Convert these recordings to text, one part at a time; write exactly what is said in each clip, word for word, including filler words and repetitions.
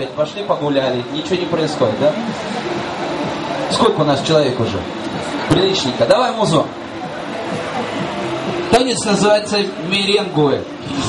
Пошли погуляли, ничего не происходит, да? Сколько у нас человек уже? Приличненько. Давай музу. Танец называется меренгуэ.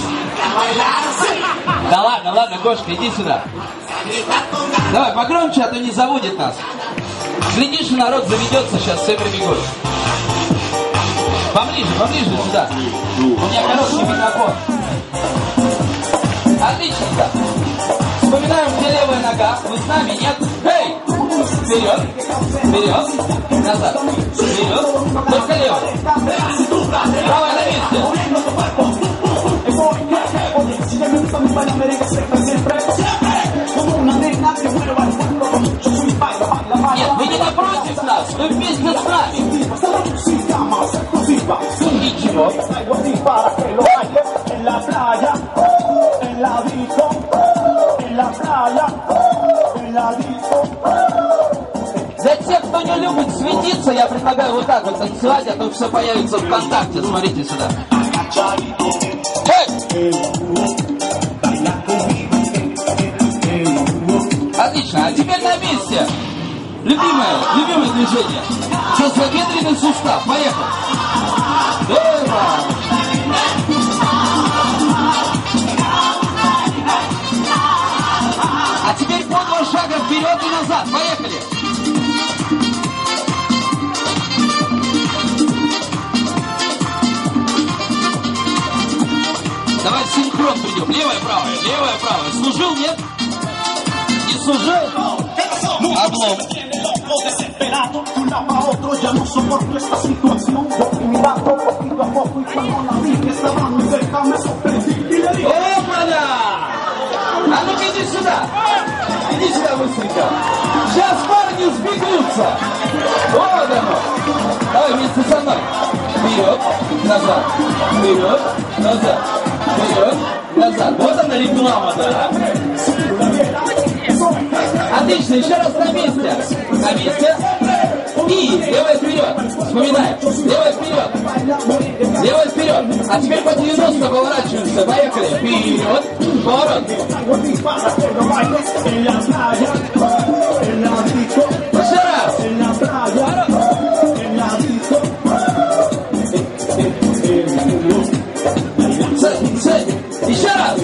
Да ладно, ладно, Гошка, иди сюда. Давай погромче, а то не заводит нас. Глядишь, народ заведется, сейчас все прибегут. Поближе, поближе сюда. У меня короткий микрофон. Отличненько. Вспоминаем, где левая нога. Вы с нами, нет? Эй! Вперед! Вперед! Назад! Вперед! Только левая. Правая на месте. Нет, вы не напротив нас, вы вместе с нами. Ничего. Для тех, кто не любит светиться, я предлагаю вот так вот танцевать, а то все появится в ВКонтакте. Смотрите сюда. Эй! Отлично, а теперь на месте. Любимое, любимое движение. Тазобедренный сустав. Поехали. А теперь по два шага вперед и назад. Поехали. Давай синхрон придем. Левая, правая, левая, правая. Служил, нет? Не служил? Облом. Опа-да! А ну-ка иди сюда! Иди сюда быстренько! Сейчас парни сбегутся! Вот оно! Давай вместе со мной! Вперед, назад! Вперед, назад! Вперед, назад! Вот она реклама, да? Отлично, еще раз на месте. На месте. И левая вперед. Вспоминаем. Левая вперед. Левая вперед. А теперь по девяносто поворачиваемся. Поехали. Вперед. Поворот. Еще раз. Еще раз.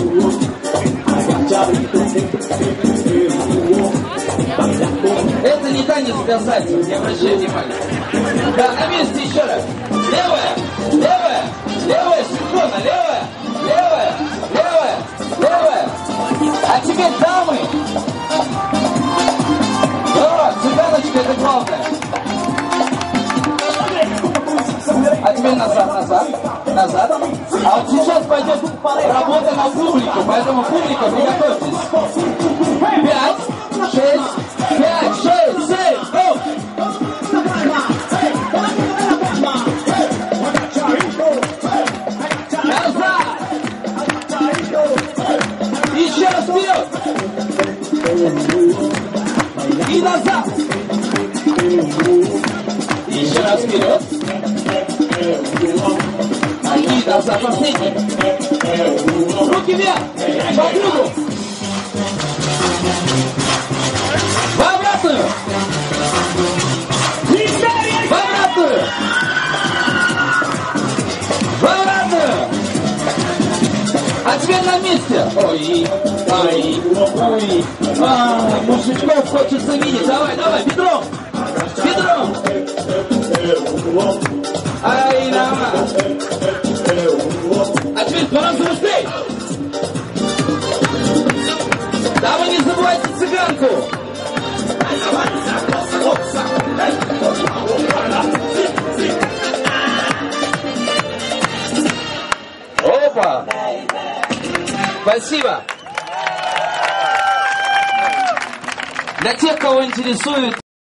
Это не танец для зайцев, не обращай внимания. Да, на месте еще раз. Левая, левая, левая, синхронно, левая, левая, левая, левая. А теперь дамы. Здорово, цыганочка, это главное. А теперь назад, назад, назад. А вот сейчас пойдет работа на публику, поэтому публика, приготовьтесь. Пять, шесть, пять, шесть, семь, go! Назад! Еще раз вперед! И назад! Еще раз вперед! И назад, последний! Руки вверх! По кругу! В обратную! В обратную! В обратную! А теперь на месте! Ой, ой, ой, ай, мужичков хочется видеть! Давай, давай, бедром! Бедром! Ай, давай! А теперь два раза быстрее! Да вы не забывайте цыганку! Опа! Спасибо! Для тех, кого интересует